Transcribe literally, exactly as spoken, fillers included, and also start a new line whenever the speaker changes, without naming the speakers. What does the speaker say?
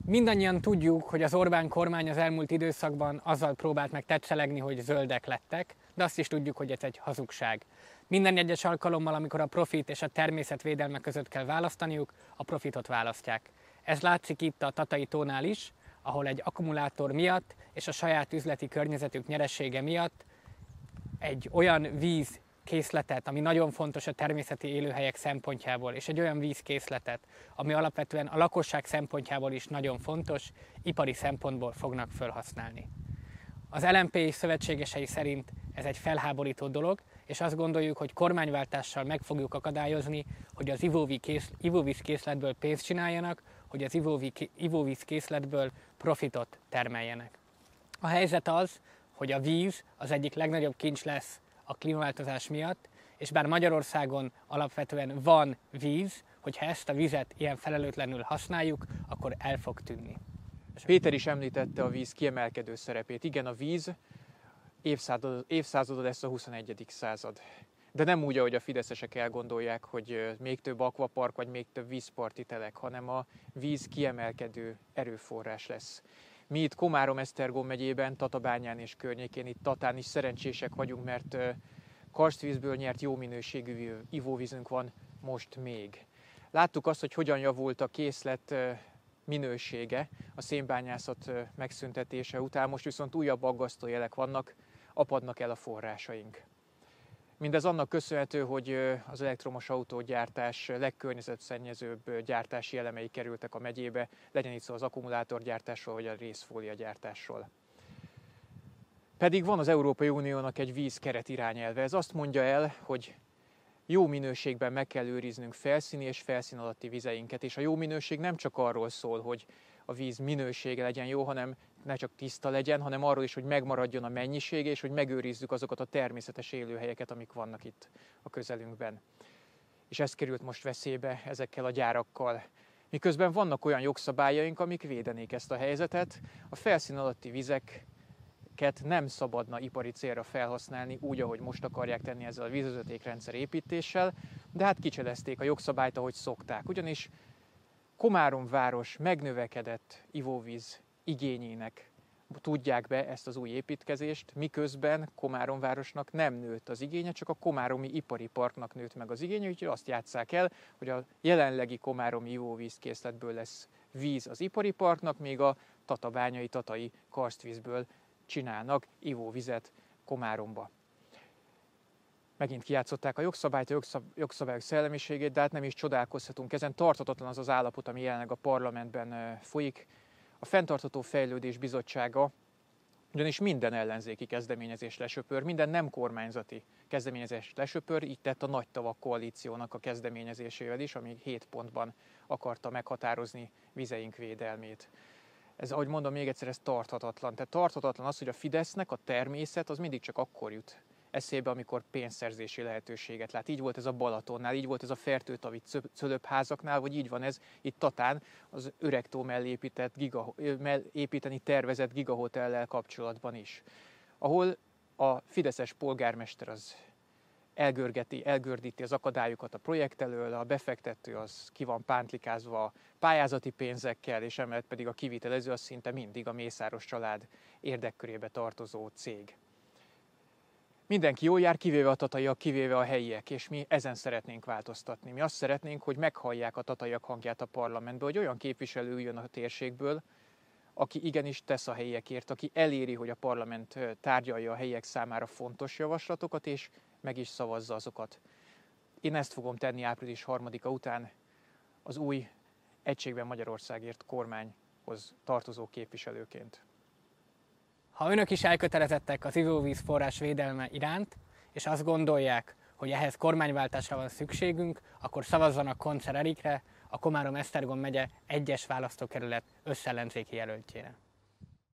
Mindannyian tudjuk, hogy az Orbán kormány az elmúlt időszakban azzal próbált meg tetszelegni, hogy zöldek lettek, de azt is tudjuk, hogy ez egy hazugság. Minden egyes alkalommal, amikor a profit és a természet védelme között kell választaniuk, a profitot választják. Ez látszik itt a Tatai tónál is, ahol egy akkumulátor miatt és a saját üzleti környezetük nyeresége miatt egy olyan vízkészletet, ami nagyon fontos a természeti élőhelyek szempontjából, és egy olyan vízkészletet, ami alapvetően a lakosság szempontjából is nagyon fontos, ipari szempontból fognak felhasználni. Az el em pé szövetségesei szerint ez egy felháborító dolog, és azt gondoljuk, hogy kormányváltással meg fogjuk akadályozni, hogy az ivóvízkészletből pénzt csináljanak, hogy az ivóvízkészletből profitot termeljenek. A helyzet az, hogy a víz az egyik legnagyobb kincs lesz a klímaváltozás miatt, és bár Magyarországon alapvetően van víz, hogyha ezt a vizet ilyen felelőtlenül használjuk, akkor el fog tűnni.
Péter is említette a víz kiemelkedő szerepét. Igen, a víz évszázada, évszázada lesz a huszonegyedik század. De nem úgy, ahogy a fideszesek elgondolják, hogy még több akvapark vagy még több vízparti telek, hanem a víz kiemelkedő erőforrás lesz. Mi itt Komárom-Esztergom megyében, Tatabányán és környékén, itt Tatán is szerencsések vagyunk, mert karstvízből nyert jó minőségű ivóvízünk van most még. Láttuk azt, hogy hogyan javult a készlet minősége a szénbányászat megszüntetése után, most viszont újabb aggasztó jelek vannak, apadnak el a forrásaink. Mindez annak köszönhető, hogy az elektromos autógyártás legkörnyezetszennyezőbb gyártási elemei kerültek a megyébe, legyen itt szó az akkumulátorgyártásról vagy a részfóliagyártásról. Pedig van az Európai Uniónak egy vízkeret irányelve. Ez azt mondja el, hogy jó minőségben meg kell őriznünk felszíni és felszín alatti vizeinket, és a jó minőség nem csak arról szól, hogy a víz minősége legyen jó, hanem ne csak tiszta legyen, hanem arról is, hogy megmaradjon a mennyisége, és hogy megőrizzük azokat a természetes élőhelyeket, amik vannak itt a közelünkben. És ez került most veszélybe ezekkel a gyárakkal. Miközben vannak olyan jogszabályaink, amik védenék ezt a helyzetet, a felszín alatti vizeket nem szabadna ipari célra felhasználni, úgy, ahogy most akarják tenni ezzel a vízvezetékrendszer építéssel, de hát kicselezték a jogszabályt, ahogy szokták. Ugyanis Komárom város megnövekedett ivóvíz igényének tudják be ezt az új építkezést, miközben Komárom városnak nem nőtt az igénye, csak a komáromi ipari parknak nőtt meg az igénye, úgyhogy azt játsszák el, hogy a jelenlegi komáromi ivóvízkészletből lesz víz az ipari parknak, míg a tatabányai, tatai karstvízből csinálnak ivóvizet Komáromba. Megint kijátszották a jogszabályt, a jogszabályok szellemiségét, de hát nem is csodálkozhatunk ezen. Tarthatatlan az az állapot, ami jelenleg a parlamentben folyik. A Fenntartható Fejlődés Bizottsága ugyanis minden ellenzéki kezdeményezést lesöpör, minden nem kormányzati kezdeményezést lesöpör, így tett a Nagy Tavak koalíciónak a kezdeményezésével is, ami hét pontban akarta meghatározni vizeink védelmét. Ez, ahogy mondom, még egyszer, ez tarthatatlan. Tehát tarthatatlan az, hogy a Fidesznek a természet az mindig csak akkor jut eszébe, amikor pénzszerzési lehetőséget lát. Így volt ez a Balatonnál, így volt ez a Fertőtavi cölöpházaknál, vagy így van ez itt Tatán, az Öregtó mellé épített giga, építeni tervezett gigahotellel kapcsolatban is. Ahol a fideszes polgármester az elgörgeti, elgördíti az akadályokat a projekt elől, a befektető az ki van pántlikázva pályázati pénzekkel, és emellett pedig a kivitelező az szinte mindig a Mészáros család érdekkörébe tartozó cég. Mindenki jól jár, kivéve a tataiak, kivéve a helyiek, és mi ezen szeretnénk változtatni. Mi azt szeretnénk, hogy meghallják a tataiak hangját a parlamentből, hogy olyan képviselő jön a térségből, aki igenis tesz a helyiekért, aki eléri, hogy a parlament tárgyalja a helyiek számára fontos javaslatokat, és meg is szavazza azokat. Én ezt fogom tenni április harmadika után az új Egységben Magyarországért kormányhoz tartozó képviselőként.
Ha önök is elkötelezettek az ivóvíz forrás védelme iránt, és azt gondolják, hogy ehhez kormányváltásra van szükségünk, akkor szavazzanak Konczer Erikre, a Komárom-Esztergom megye egyes választókerület összellenzéki jelöltjére.